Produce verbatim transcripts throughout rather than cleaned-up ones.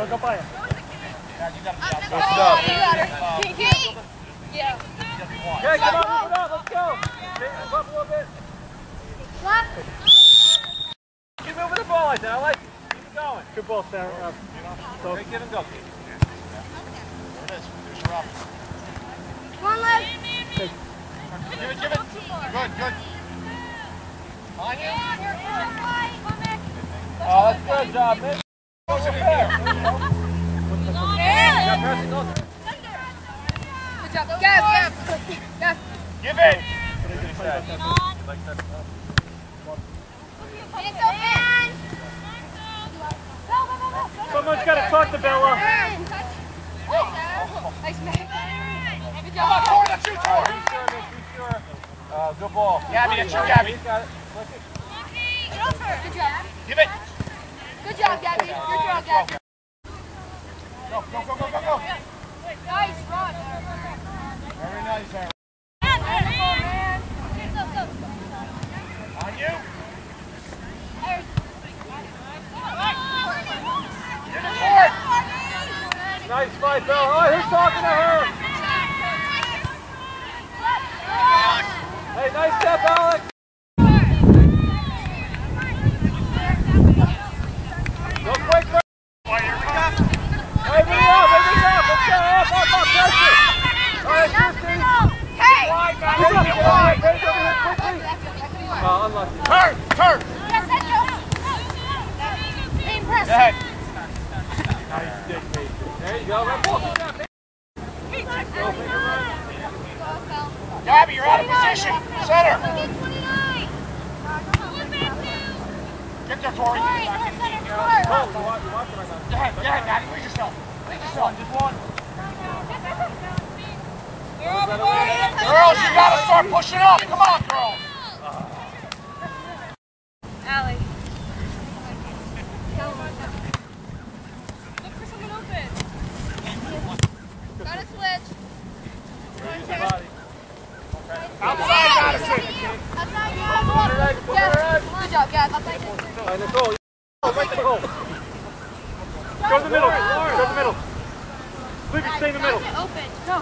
Go, go by it. Good stuff. Yeah. Okay, come on, move it up. Let's go. Take it up a little bit. What? Keep moving the ball like that. I like it. Keep it going. Good ball, Sarah. Uh, so, okay, give and go. There it is. There's your up. One leg. Give it, give it. Good, good. On you. Oh, that's good job, man. Goes in here. Yeah. Good job. Gab, Gab. Gab. Give it. It's open. Someone's got to talk to Bella. Nice, man. Good job. Come on, Tor, that's you, Tor. Be sure, Nick, be sure. Uh, good ball. Gabby, that's you, Gabby. He's got it. Good job. Give it. Good job, Gabby. Good job, Gabby. Go, go, go, go, go, go. Nice run. Very nice, Aaron. On you. Get it, Tor. Nice fight, Bella. Oh, who's talking to her? Hey, nice step, Alex. Go quick, quick. Why, here we go. Hey, move up, hey, move up. Let's go. Up, up, up, pressure. All right, here, Steve. Hey! Wide, man. Get Get wide. over here quickly. Oh, unlucky. Turn, turn. Go ahead. Nice stick, Mason. There you go. Right ball. Go, finger right. Gabby, you're out of position. Center. Get there, Tori. Cole, you watch, you watch it right now. Go ahead, go ahead, Maddie. Please yourself. Please yourself. Just one. Girls, you gotta start pushing up. Come on, girls. Allie. Look for someone open. Got a switch. Use the body. Outside, Madison. Outside, Put her egg, put her egg. Good job, Gab. Outside. All right, Nicole. Oh, right to the goal. Go to the middle. Go to the middle. Leave it, stay in the middle. Open. Go.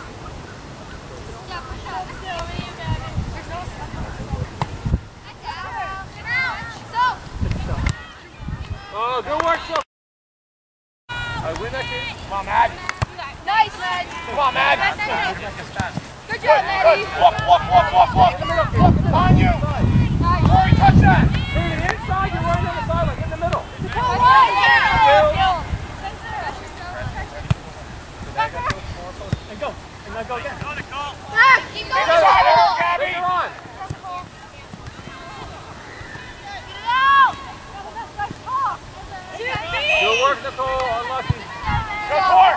Oh, good work, so. I win that game. Come on, Mad. Nice, man. Come on, Mad. Good job, Maddie. Walk, walk, walk, walk, walk. On you. Tori, touch that. Hey, the inside, you're right on the sideline. In the middle. And go. And now go again. Keep going. Inside her, Gabby. Take her on. Good work, Nicole. Unlucky. Go, Tor.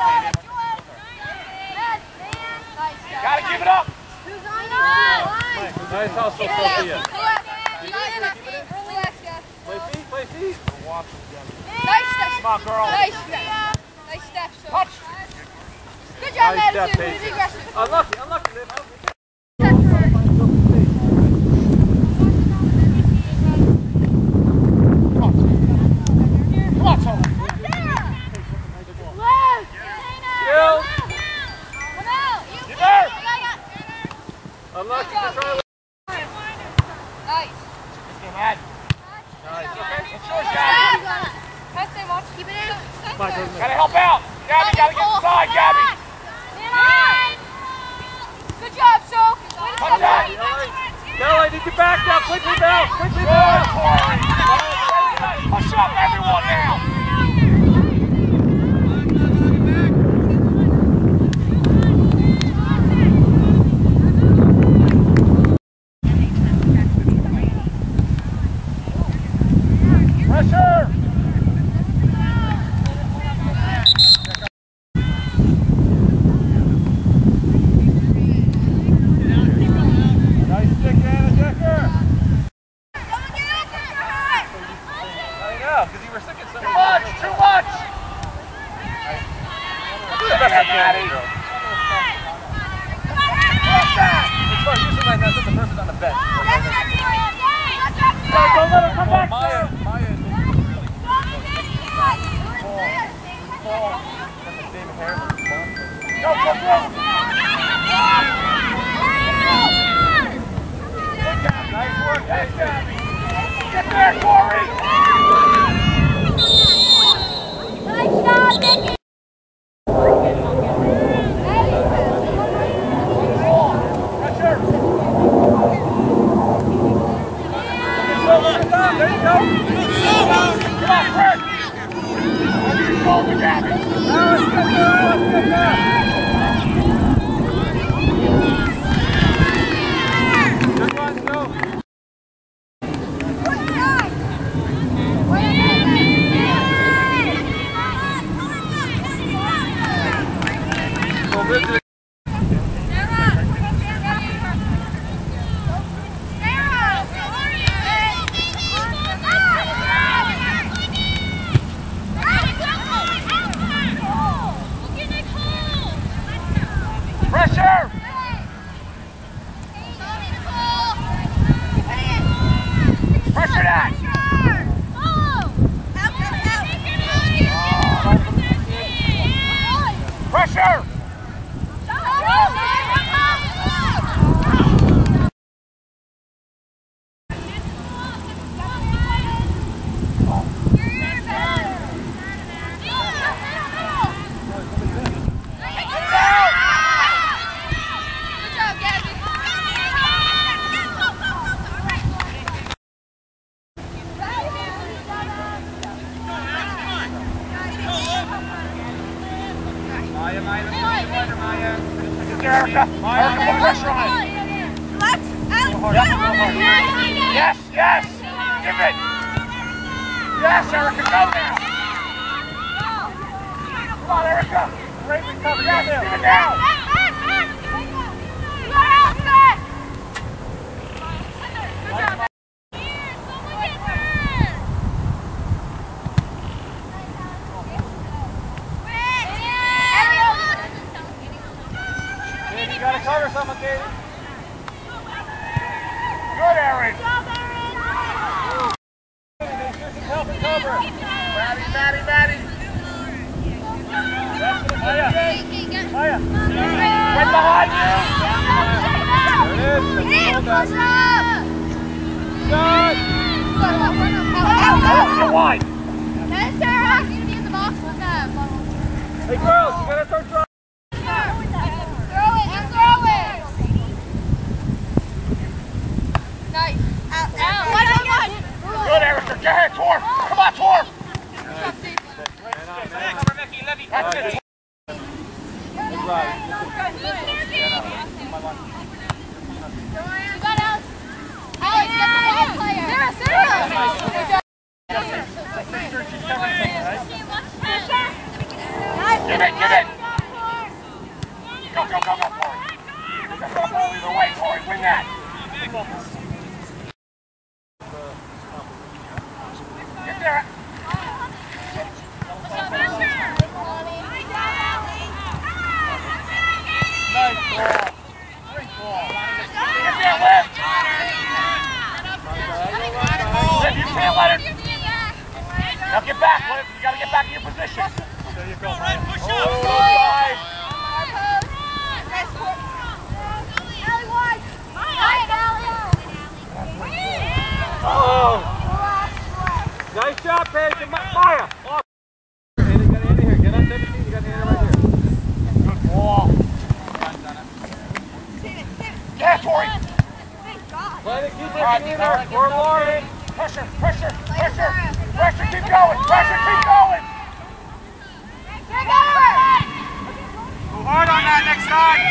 Gotta give it up. Who's on you? Nice hustle, Sophia. Relax, guys. Play feet, play feet. Nice step. Come on, girl. Nice step. Nice step, so. Touch. Good job, Nice step, Madison. Paige. Really aggressive. Unlucky, unlucky, Liv. Come on, Tony. Skill. Get there. Unlucky, just try to Nice. Let's get Mad. Nice, okay. It's yours, Gabby. Pass them off. Keep it in. Gotta help out. Gabby, gotta get inside, Gabby. Good job, Soap. Touch that. Bella, need your back down. Quickly down. Quickly Good, down. Tori. Push up, everyone now. Pressure. Nice stick, Anna Decker. I know, because you were sticking so Too much, too much. That's Maddie. It's fun. Usually like that, the person's on the bench. Go, Don't let him come back. Maya, Maya. Go, go, go! Nice work, nice job. Get there, Corey! Nice job, Nicky! Pressure! There you go! Come on, Fred! Over your shoulder, Gabby! Now let's get there, let's get there! Good ones, go! Go visit it. Pressure! Pressure that! Pressure! Maya, Maya, Maya, Maya. Erica, Erica, put pressure on it. Yes, yes. Give it. Yes, Erica, go now. Come on, Erica. Great recovery. Yes, give it now. You gotta cover someone, Katie. Good, Aaron. Help and cover. Maddie, Maddie, Maddie. Maya. Maya. Right behind you. There it is. Good. Get wide. Hey, girls, you gotta throw try. Good, Erica. Get ahead, Torm. Come on, Torm. That's it. Give it, give it. Go, go, go, go, Corey. Just go ball either way, Corey. Win that. Get there. Nice ball. Great ball. Get there, Liv. Liv, you can't let it. Now get back, Liv. You got to get back in your position. There you go, Ryan. Push up. Oh. Nice job, Paige. Maya. Oh. Get in here. Get on seventeen. You got the hand right here. Good ball. Yeah, Tori. Play it. Keep it in there. We're Lauren. Pressure. Pressure. Pressure. Pressure. Keep going. Pressure. Keep going. Go hard on that next time.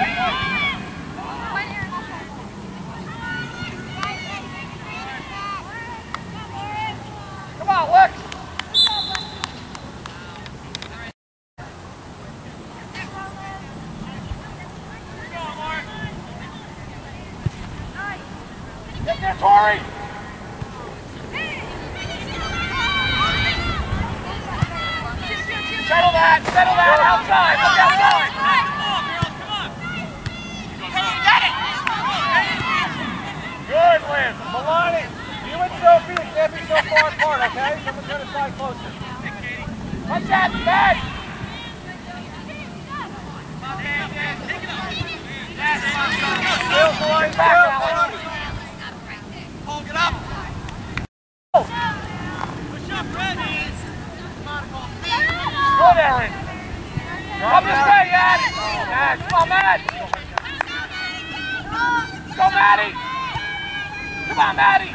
Come on, Lex. Get there, Tori. Settle that. Settle that. Outside. Look outside. Good, Liz. Milani, you and Sophie can't be so far apart, okay? Someone's going to slide closer. Watch that, Matt! Come this way, Yad! Matt, come on, Matt! Go, Maddie! Come on, Maddie!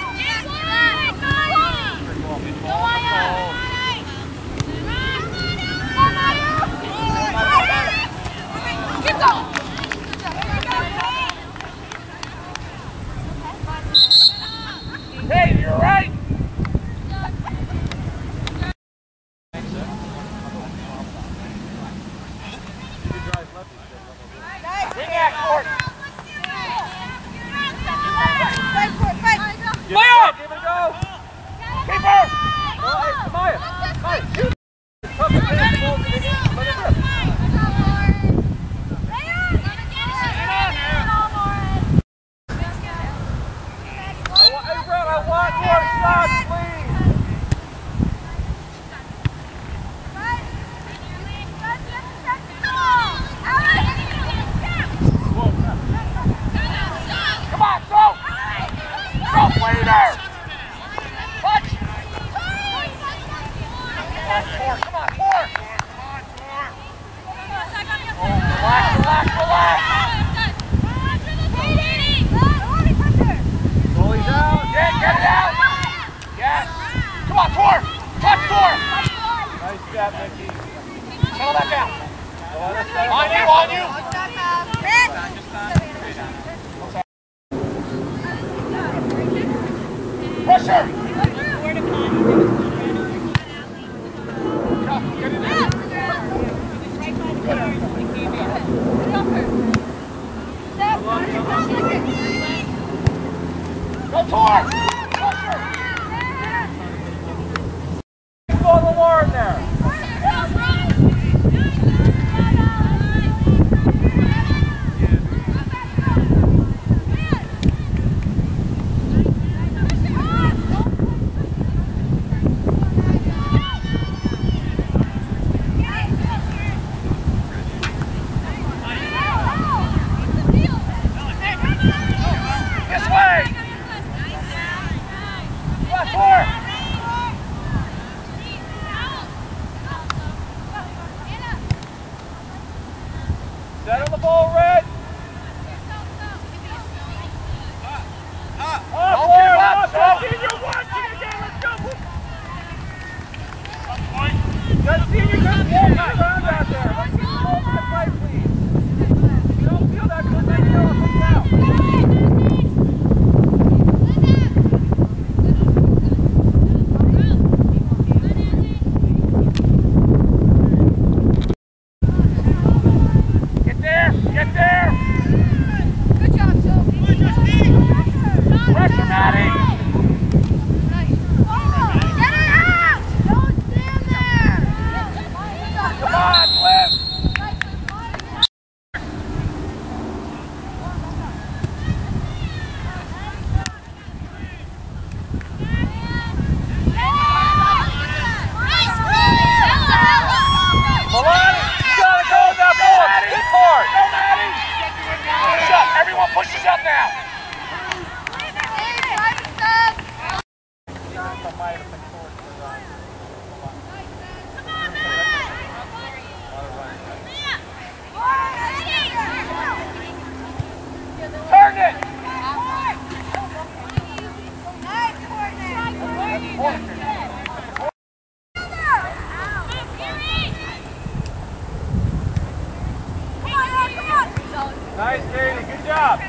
Keep going! Hey, you're right! Bring that court! Play up! Give it a go! Keep her! Oh, hey, Maya! Maya, shoot! Come and get the ball to the end. Let it rip. I want, hey, Brad, I want more shots, please! Come on, go! Go, Waiter! Touch! Four, come on, four! Relax, relax, relax! Goalie's out. Get, get it out! Yes! Come on, four! Touch, four! Nice job, Mickey. Settle that down. Go on this side. On you, on you! Pressure! Get in there. Go, Tor! Pressure! Go on the wall in there. This way! Come on, Tor! Set on the ball, Red. Don't give up, Joe! You're watching again. Let's go. Let's see you good ball around out there. Let's get the ball back right, please. You don't feel that good, then you know it's out. Get there! Get there! Good job, Joe. Pressure, Maddie! Get it out! Don't stand there! Come on, Cliff! Milani, you gotta go with that ball. Keep hard. Go, Maddie! Push up! Everyone pushes up now! Turn it! Nice, Katie. Good job.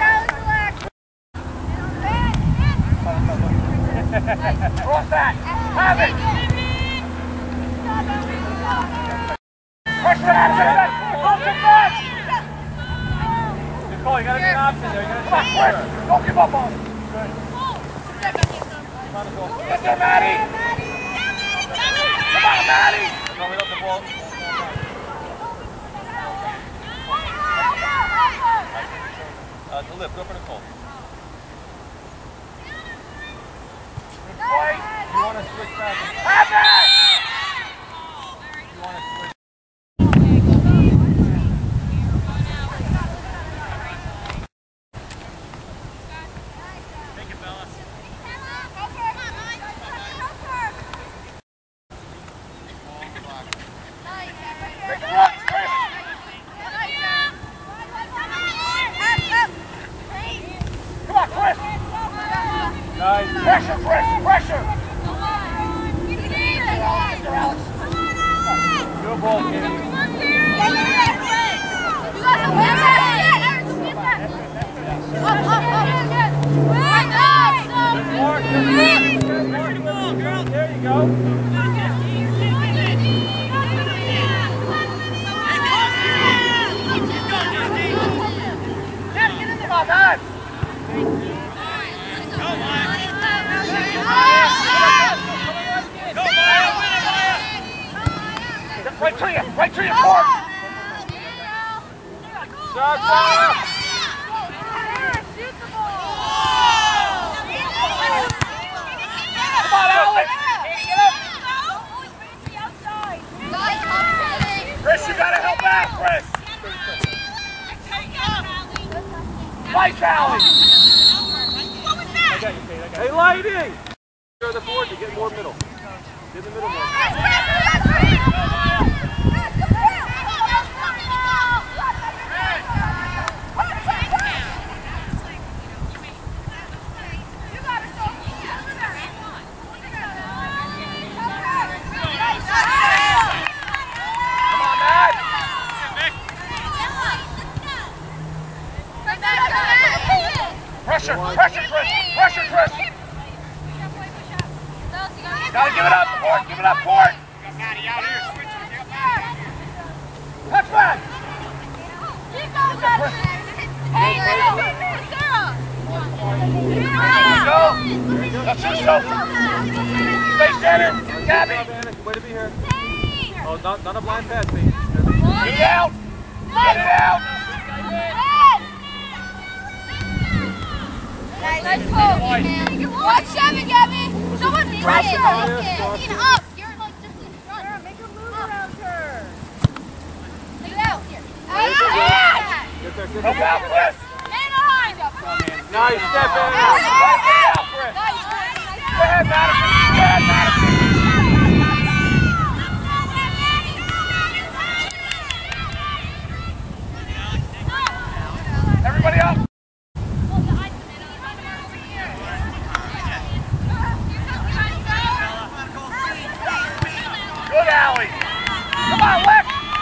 Cross that! Have it! Push that! Push it back! Good call. You gotta be an option there. You gotta Come on, take quick! care. Don't give up on it! Get there, Maddie! Come on, Maddie! No, we love the ball. Uh, the lip. Go for the call. Play! You want to switch back? Have it! You want to switch? Nice. Big runs, Chris. Come on, Chris. Nice. Pressure, Chris, pressure. Good ball, Kenny. There you go. Come on, man. Right to you, right to your court. Shot, shot. Come on, Alex. Chris, you gotta help out, Chris. Nice, Alex. Hey, Lighty! Go to the board to get more middle. Get the middle more. Pressure, pressure, Chris, pressure, Chris. Gotta give it up, Port, give it up, Port. Touch back. Go. That's yourself. Stay centered, Gabby. Way to be here. Oh, not, not a blind pass, please. Get it out. Get it out. Nice pull. Watch seven, Gabby. Someone pressure. Up. You're like just in front. Make a move around her. Take it out. Here. Help out, Chris. Nice step in. Go ahead, Madison. Go ahead, Madison. Everybody up. Good, Allie. Come on, Lex.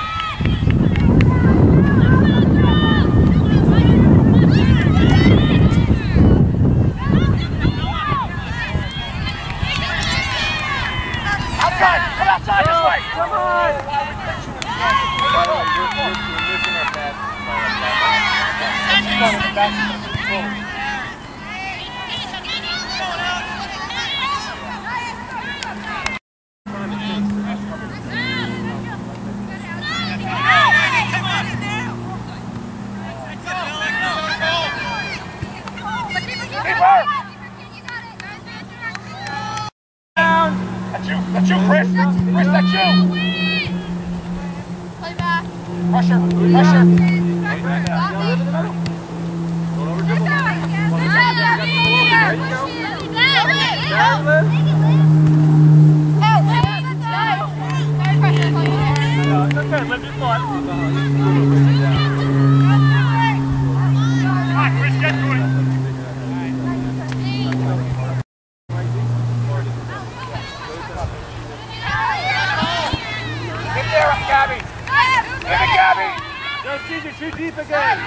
Outside. Come outside this way. Come on. That's you, that's you, Chris. Chris, that's you. Play back. Pressure, pressure. Okay, live your thought. Come on, Chris, get to it. Get there, Gabby. Get it, Gabby. Go, Caesar, shoot deep again.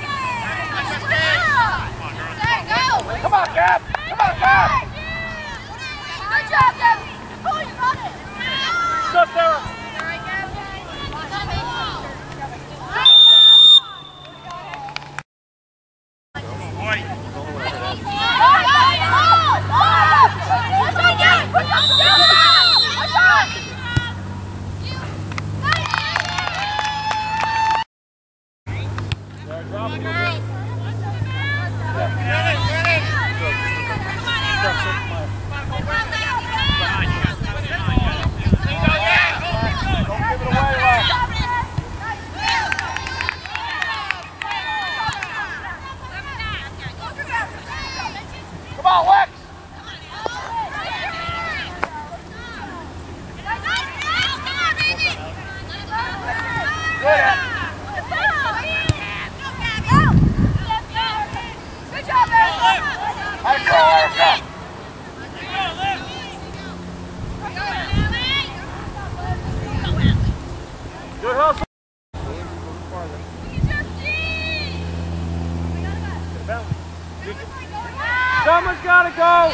Come on, Gab. Come on, Gab. Good job, Gabby. Oh, you got it. Go, Sarah. good at. Good job, Erica. Let's go, Erica. Good hustle. Someone's got to go.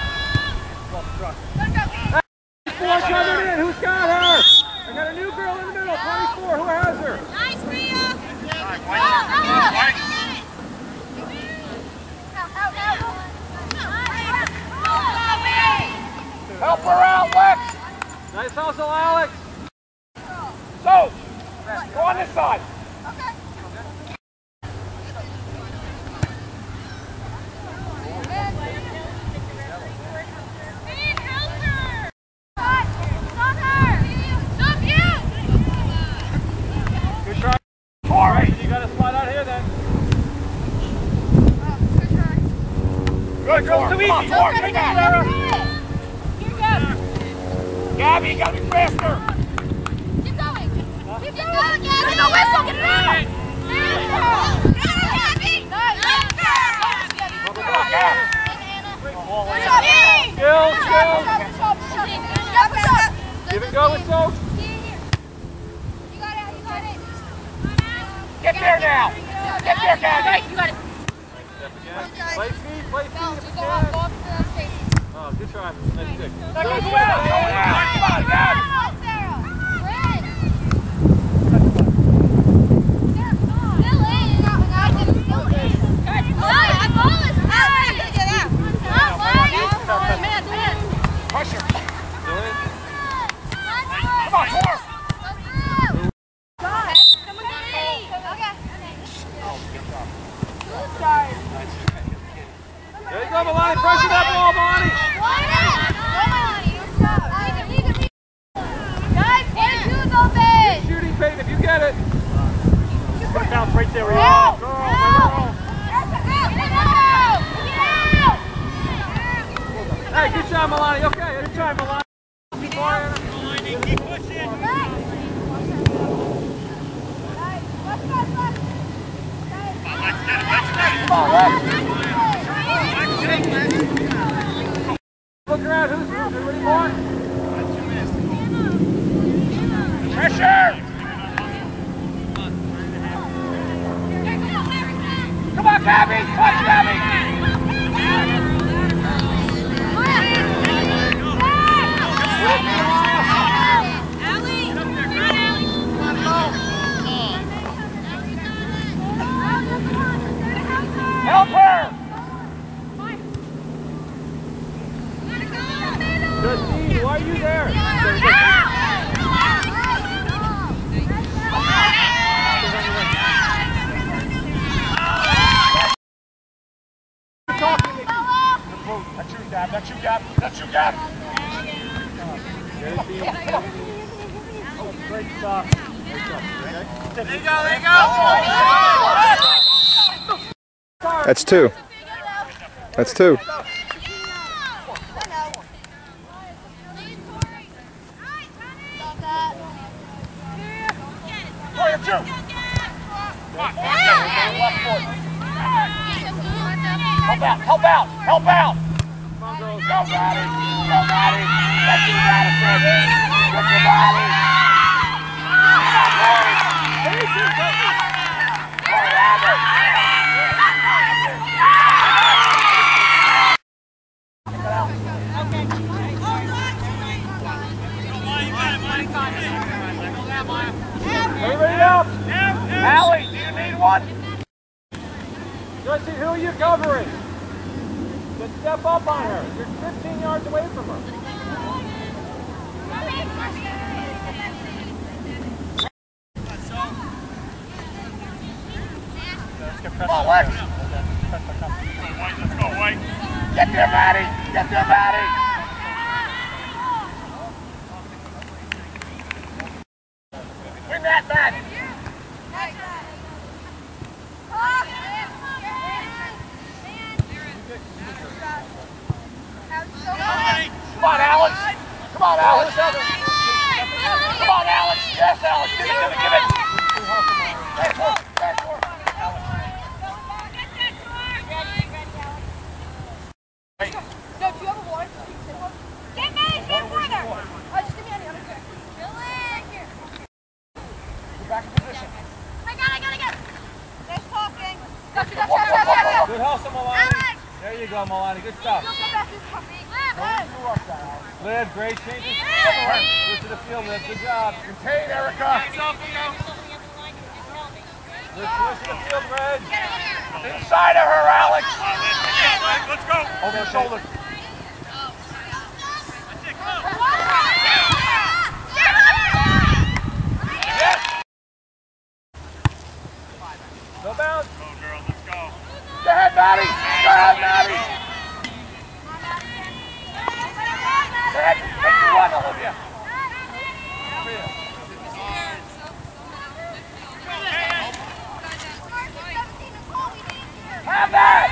Four coming in. Who's got her? I got a new girl in the middle. twenty-four. Who has her? Nice, Rhea. Help her out, Lex. Nice hustle, Alex. So, go on this side. Okay. Good try. All right. You got to slide out here then. Good, girl. Too easy. Come on, Tori, take that. Gabby, you gotta be faster. Keep going. Keep going, Gabby. There's no whistle. Get it out. Come on, Gab. Skills, skills. Give it go with Soap. You got it. You got it. Get there now. Get there, Gabby. You got it. Play feet, play feet if you Go off, go can. off the stage. Oh, good try. Nice stick. That goes well. Go out. Come on, Gab. Pressure. Come on, Tor. There you go, Milani. Pressure that ball, Milani. Shooting, Peyton, if you get it. Put it down right there. Help! Girl, hey, good job, Milani. Okay, good try, Milani. Keep pushing. Come on, Lex. Look around. Who's who's ready for it? Pressure. Come on, Gabby. Touch, Gabby. Help her. Justine, why are you there? That's you, Gab. That's you, Gab. That's you, Gab. Great stuff. Great stuff. There you go, there you go. That's two. That's two. Tori, that's you. Come on, left foot. Help out, help out, help out. Come on, girls. Go, Maddie. Go, Maddie. That's you, Madison. Get your body. Come on, Tori. Tori, have it. Everybody up. Allie, do you need one? Justine, who are you covering? Just step up on her. You're fifteen yards away from her. Come on, Lex. Let's go, White. Get there, Maddie. Get there, Maddie. Win that, Matt. Come on, Alex. Come on, Alex. Come on, Alex. Yes, Alex. Give it, give it, give it. I got it, I got it, I got it. Nice talking. Gotcha, Walk, gotcha, walk, walk, gotcha. walk. Good hustle, Milani. There you go, Milani. Good stuff. Liv, great changes. Good to the field, Liv. Good job. Contain, Erica. Liv, push to the field, Reg. Inside of her, Alex. Let's go. Over her shoulder. Yes. No bounce. Go, girl. Let's go. Go ahead, Maddie. Go ahead, Maddie. Go ahead. Make the run, Olivia. Have that.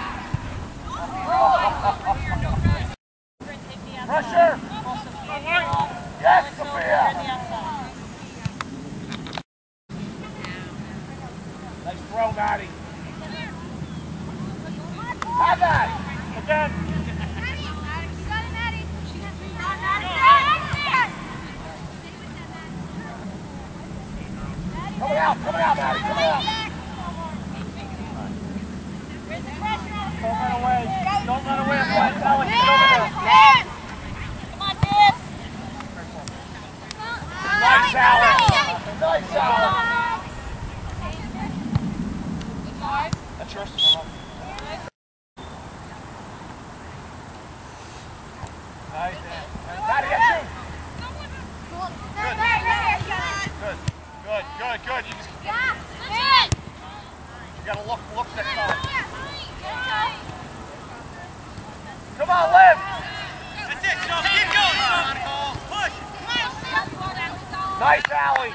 Pressure. Yes, Sophia. Nice throw, Maddie. Have that. Again. Coming out, coming out, Maddie, coming out. Don't run away. Don't run away. I'm going to tell you. Get over there. Come on, Tiff. Nice, Alex. Nice, Alex. That's yours. Nice. Maddie, that's you. Good, good, good, good. You just you gotta look, look next time. Come on, Liv. That's it. Keep going. Push. Nice, Allie.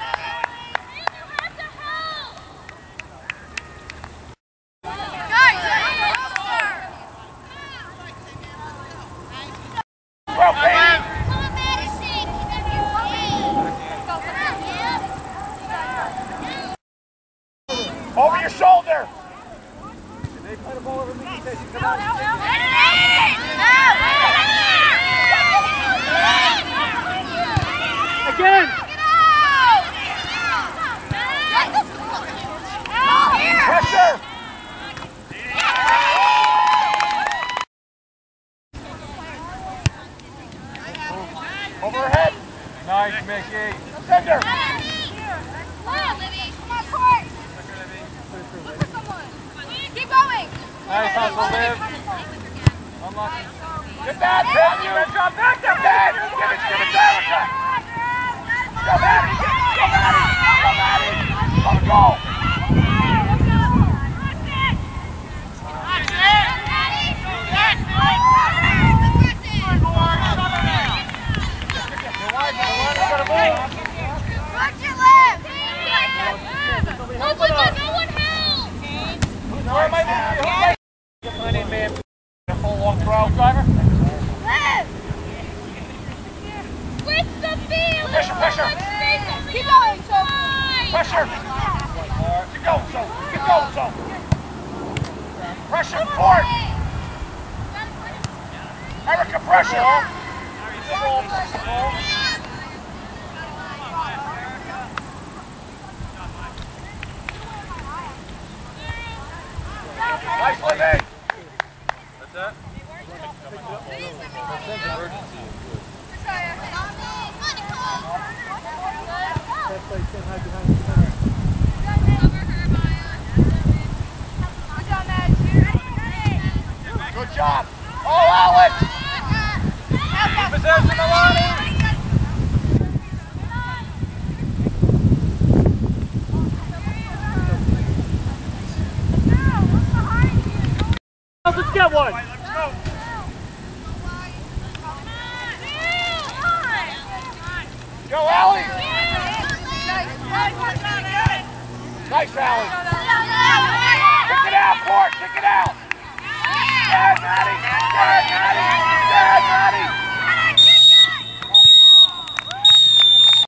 Throw, baby. Over your shoulder. They play the ball over me. Come on. Again. Pressure. Over her head. Nice, Mickey. Defender. Keep going. Nice hustle, Liv. Unlucky. Get that, Pat. You gotta drop back there, Pat. Give it, give it to Erica. Go, Maddie. Go, Maddie. Go, Maddie. Go, go. Watch your left. No one, no one help. Where am I? Get my name, man. Full long throw, driver. Left. Switch the field. Pressure, pressure. Keep going, so. Pressure. Keep going, so. Keep going, so. Pressure, court. Erica, pressure. Nice, Libby. That's that? That's emergency. Good job. Oh, Alex. Possession, Milani. Let's get one. Let's go. Go, Allie. Nice, Allie. Kick it out, Court. Kick it out.